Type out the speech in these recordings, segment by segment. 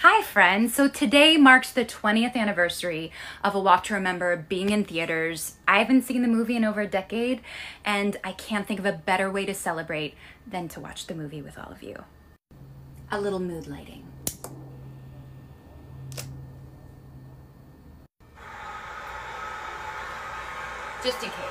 Hi friends, so today marks the 20th anniversary of A Walk to Remember being in theaters. I haven't seen the movie in over a decade, and I can't think of a better way to celebrate than to watch the movie with all of you. A little mood lighting. Just in case.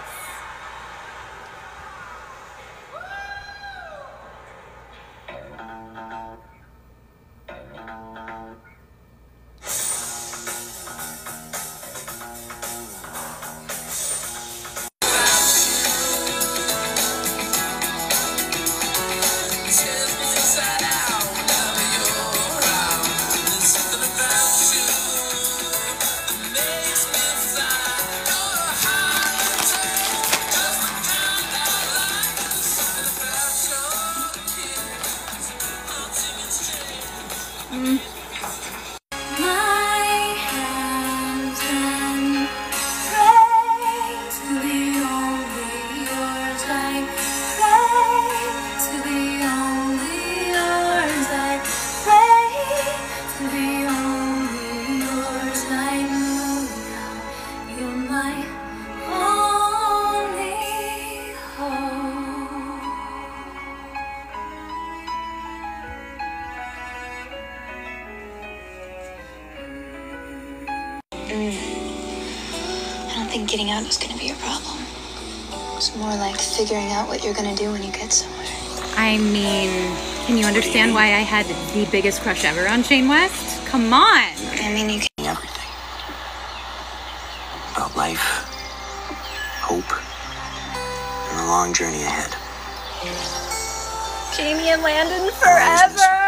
I don't think getting out is going to be a problem. It's more like figuring out what you're going to do when you get somewhere. I mean, can you understand why I had the biggest crush ever on Shane West? Come on! I mean, you can... Everything. About life, hope, and the long journey ahead. Jamie and Landon forever!